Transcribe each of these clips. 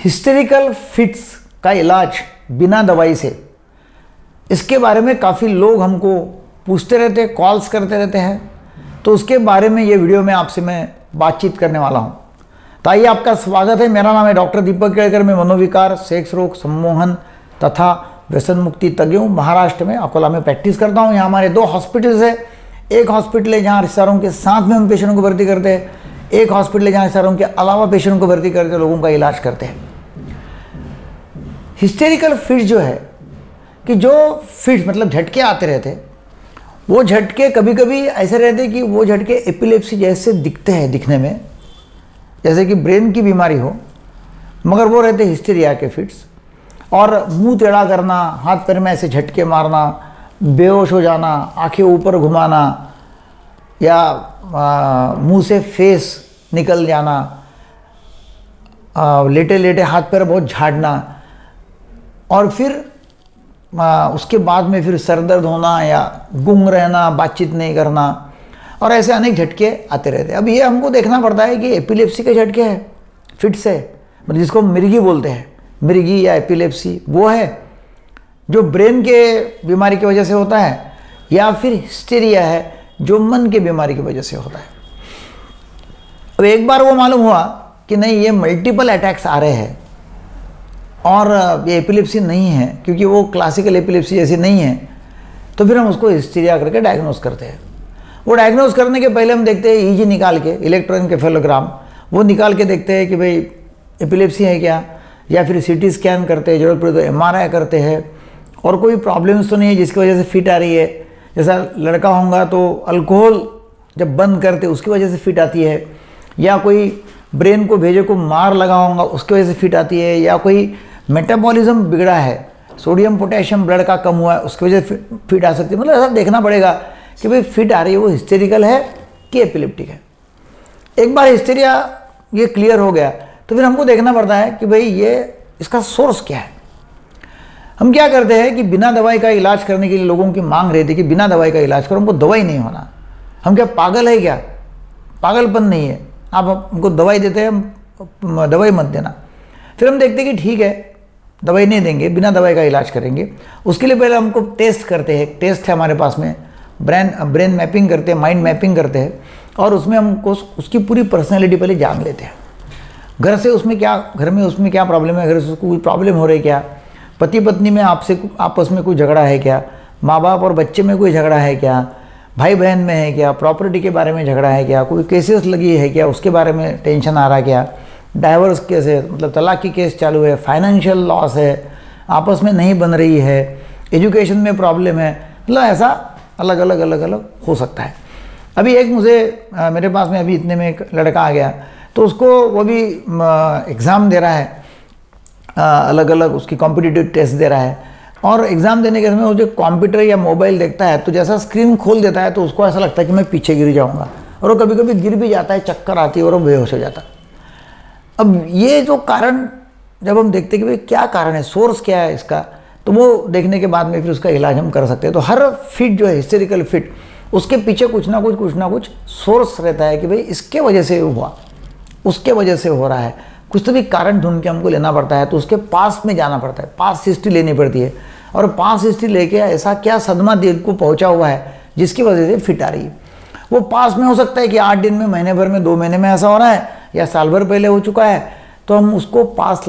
Hysterical fits का इलाज बिना दवाई से, इसके बारे में काफ़ी लोग हमको पूछते रहते हैं, कॉल्स करते रहते हैं। तो उसके बारे में ये वीडियो में आपसे मैं बातचीत करने वाला हूँ। तो आइए, आपका स्वागत है। मेरा नाम है डॉक्टर दीपक केळकर। मैं मनोविकार, सेक्स रोग, सम्मोहन तथा व्यसन मुक्ति तज्ञ हूँ। महाराष्ट्र में अकोला में प्रैक्टिस करता हूँ। यहाँ हमारे 2 हॉस्पिटल्स है। एक हॉस्पिटल है जहाँ रिश्तेदारों के साथ में हम पेशेंटों को भर्ती करते हैं, एक हॉस्पिटल है जहाँ रिश्तेदारों के अलावा पेशेंटों को भर्ती करके लोगों का इलाज करते हैं। हिस्टेरिकल फिट्स जो है कि जो फिट्स मतलब झटके आते रहते, वो झटके कभी कभी ऐसे रहते कि वो झटके एपिलेप्सी जैसे दिखते हैं, दिखने में जैसे कि ब्रेन की बीमारी हो, मगर वो रहते हिस्टीरिया के फिट्स। और मुंह टेढ़ा करना, हाथ पैर में ऐसे झटके मारना, बेहोश हो जाना, आंखें ऊपर घुमाना या मुंह से फेस निकल जाना, लेटे लेटे हाथ पैर बहुत झाड़ना, और फिर उसके बाद में फिर सर दर्द होना या गुंग रहना, बातचीत नहीं करना, और ऐसे अनेक झटके आते रहते हैं। अब ये हमको देखना पड़ता है कि एपिलेप्सी के झटके हैं, फिट्स है, मतलब जिसको मिर्गी बोलते हैं, मिर्गी या एपिलेप्सी, वो है जो ब्रेन के बीमारी की वजह से होता है, या फिर हिस्टीरिया है जो मन के बीमारी की वजह से होता है। अब एक बार वो मालूम हुआ कि नहीं, ये मल्टीपल अटैक्स आ रहे हैं और ये एपिलेप्सी नहीं है, क्योंकि वो क्लासिकल एपिलेप्सी जैसी नहीं है, तो फिर हम उसको हिस्टीरिया करके डायग्नोस करते हैं। वो डायग्नोस करने के पहले हम देखते हैं ईजी निकाल के, इलेक्ट्रोएन्केफेलोग्राम, वो निकाल के देखते हैं कि भाई एपिलेप्सी है क्या, या फिर सीटी स्कैन करते हैं, जरूरत पड़े तो एमआरआई करते हैं, और कोई प्रॉब्लम्स तो नहीं है जिसकी वजह से फिट आ रही है। जैसा लड़का होगा तो अल्कोहल जब बंद करते उसकी वजह से फिट आती है, या कोई ब्रेन को भेजे को मार लगा होगा उसकी वजह से फिट आती है, या कोई मेटाबॉलिज्म बिगड़ा है, सोडियम पोटेशियम ब्लड का कम हुआ है, उसकी वजह से फिट आ सकती है। मतलब ऐसा देखना पड़ेगा कि भाई फिट आ रही है वो हिस्टेरिकल है कि एपिलेप्टिक है। एक बार हिस्टेरिया ये क्लियर हो गया तो फिर हमको देखना पड़ता है कि भाई ये इसका सोर्स क्या है। हम क्या करते हैं कि बिना दवाई का इलाज करने के लिए लोगों की मांग रहती है कि बिना दवाई का इलाज करो, हमको दवाई नहीं होना। हम क्या पागल है क्या? पागलपन नहीं है। आप हमको दवाई देते हैं, दवाई मत देना। फिर हम देखते हैं कि ठीक है, दवाई नहीं देंगे, बिना दवाई का इलाज करेंगे। उसके लिए पहले हमको टेस्ट करते हैं। टेस्ट है हमारे पास में, ब्रेन मैपिंग करते हैं, माइंड मैपिंग करते हैं, और उसमें हमको उसकी पूरी पर्सनैलिटी पहले जान लेते हैं। घर में उसमें क्या प्रॉब्लम है, घर से उसको कोई प्रॉब्लम हो रही है क्या, पति पत्नी में आपस में कोई झगड़ा है क्या, माँ बाप और बच्चे में कोई झगड़ा है क्या, भाई बहन में है क्या, प्रॉपर्टी के बारे में झगड़ा है क्या, कोई केसेस लगी है क्या, उसके बारे में टेंशन आ रहा है क्या, डाइवर्स केस है मतलब तलाक की केस चालू है, फाइनेंशियल लॉस है, आपस में नहीं बन रही है, एजुकेशन में प्रॉब्लम है, मतलब ऐसा अलग अलग हो सकता है। अभी एक मेरे पास में अभी इतने में एक लड़का आ गया, तो उसको वो भी एग्ज़ाम दे रहा है, अलग अलग उसकी कॉम्पिटिटिव टेस्ट दे रहा है, और एग्ज़ाम देने के समय वो जो कंप्यूटर या मोबाइल देखता है तो जैसा स्क्रीन खोल देता है तो उसको ऐसा लगता है कि मैं पीछे गिर जाऊँगा, और वो कभी कभी गिर भी जाता है, चक्कर आती है और वो बेहोश हो जाता है। अब ये जो कारण जब हम देखते हैं कि भाई क्या कारण है, सोर्स क्या है इसका, तो वो देखने के बाद में फिर उसका इलाज हम कर सकते हैं। तो हर फिट जो है हिस्टेरिकल फिट, उसके पीछे कुछ ना कुछ सोर्स रहता है कि भाई इसके वजह से हुआ, उसके वजह से हो रहा है, कुछ तो भी कारण ढूंढ के हमको लेना पड़ता है। तो उसके पास में जाना पड़ता है, पास हिस्ट्री लेनी पड़ती है, और पास हिस्ट्री लेके ऐसा क्या सदमा दिल को पहुंचा हुआ है जिसकी वजह से फिट आ रही है। वो पास में हो सकता है कि 8 दिन में, महीने भर में, 2 महीने में ऐसा हो रहा है, या साल भर पहले हो चुका है, तो हम उसको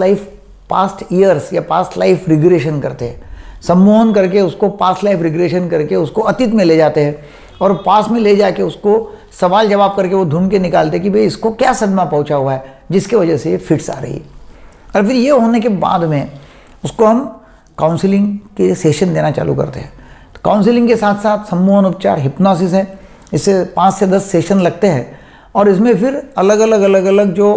पास्ट ईयर्स या पास्ट लाइफ रिग्रेशन करते हैं, सम्मोहन करके उसको पास्ट लाइफ रिग्रेशन करके उसको अतीत में ले जाते हैं, और पास में ले जाके उसको सवाल जवाब करके वो ढूंढ के निकालते हैं कि भाई इसको क्या सदमा पहुंचा हुआ है जिसकी वजह से ये फिट्स आ रही है। और फिर ये होने के बाद में उसको हम काउंसलिंग के सेशन देना चालू करते हैं। तो काउंसलिंग के साथ साथ सम्मोहन उपचार, हिप्नोसिस है, इससे 5 से 10 सेशन लगते हैं, और इसमें फिर अलग अलग जो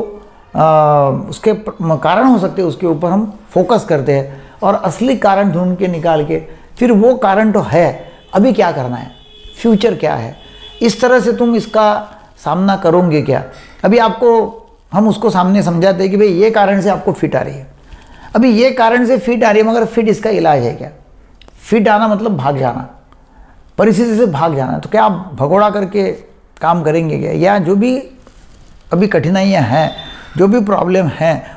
उसके कारण हो सकते हैं उसके ऊपर हम फोकस करते हैं, और असली कारण ढूंढ के निकाल के फिर वो कारण तो है, अभी क्या करना है, फ्यूचर क्या है, इस तरह से तुम इसका सामना करोगे क्या। अभी आपको हम उसको सामने समझाते हैं कि भाई ये कारण से आपको फिट आ रही है, अभी ये कारण से फिट आ रही है, मगर फिट इसका इलाज है क्या। फिट आना मतलब भाग जाना, परिस्थिति से भाग जाना। तो क्या आप भगोड़ा करके काम करेंगे क्या, या जो भी अभी कठिनाइयाँ हैं, जो भी प्रॉब्लम है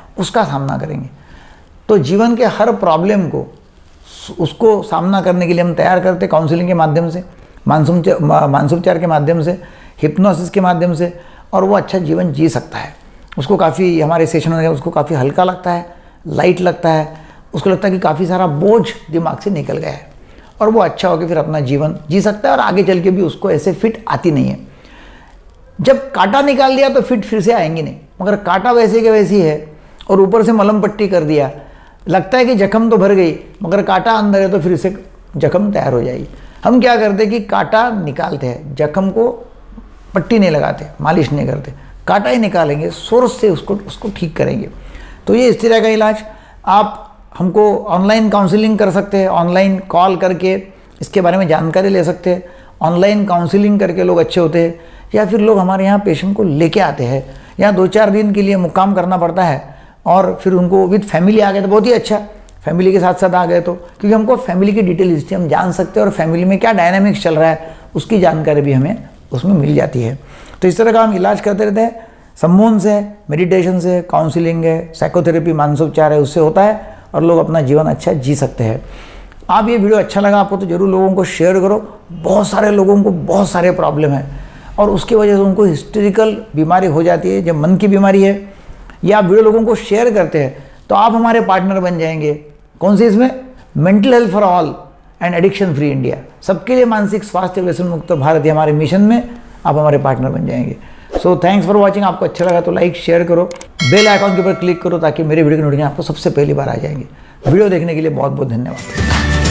उसका सामना करेंगे। तो जीवन के हर प्रॉब्लम को उसको सामना करने के लिए हम तैयार करते हैं काउंसलिंग के माध्यम से, मानसोपचार के माध्यम से, हिप्नोसिस के माध्यम से, और वो अच्छा जीवन जी सकता है। उसको काफ़ी, हमारे सेशन में उसको काफ़ी हल्का लगता है, लाइट लगता है, उसको लगता है कि काफ़ी सारा बोझ दिमाग से निकल गया है और वो अच्छा होकर फिर अपना जीवन जी सकता है और आगे चल के भी उसको ऐसे फिट आती नहीं है। जब कांटा निकाल दिया तो फिट फिर से आएंगी नहीं, मगर कांटा वैसे के वैसी है और ऊपर से मलहम पट्टी कर दिया, लगता है कि जख्म तो भर गई मगर कांटा अंदर है तो फिर से जख्म तैयार हो जाएगी। हम क्या करते हैं कि कांटा निकालते हैं, जख्म को पट्टी नहीं लगाते, मालिश नहीं करते, कांटा ही निकालेंगे, सोर्स से उसको ठीक करेंगे। तो ये इस तरह का इलाज आप हमको ऑनलाइन काउंसलिंग कर सकते हैं, ऑनलाइन कॉल करके इसके बारे में जानकारी ले सकते हैं। ऑनलाइन काउंसलिंग करके लोग अच्छे होते हैं, या फिर लोग हमारे यहाँ पेशेंट को लेके आते हैं, यहाँ 2-4 दिन के लिए मुक्काम करना पड़ता है और फिर उनको विद फैमिली आ गए तो बहुत ही अच्छा, फैमिली के साथ साथ आ गए तो, क्योंकि हमको फैमिली की डिटेल हिस्ट्री हम जान सकते हैं और फैमिली में क्या डायनामिक्स चल रहा है उसकी जानकारी भी हमें उसमें मिल जाती है। तो इस तरह का हम इलाज करते रहते हैं, सम्मोहन से, मेडिटेशन से, काउंसलिंग है, साइकोथेरेपी, मानसोपचार है, उससे होता है और लोग अपना जीवन अच्छा जी सकते हैं। आप ये वीडियो अच्छा लगा आपको तो जरूर लोगों को शेयर करो। बहुत सारे लोगों को बहुत सारे प्रॉब्लम है और उसकी वजह से उनको हिस्टेरिकल बीमारी हो जाती है, जब मन की बीमारी है। या आप वीडियो लोगों को शेयर करते हैं तो आप हमारे पार्टनर बन जाएंगे। कौन सी? इसमें mental health for all and addiction free India, सबके लिए मानसिक स्वास्थ्य व्यसन मुक्त भारत, हमारे मिशन में आप हमारे पार्टनर बन जाएंगे। So thanks for watching. आपको अच्छा लगा तो लाइक शेयर करो, बेल आइकॉन के ऊपर क्लिक करो ताकि मेरे वीडियो की नोटिफिकेशन आपको सबसे पहली बार आ जाएंगे। वीडियो देखने के लिए बहुत बहुत धन्यवाद।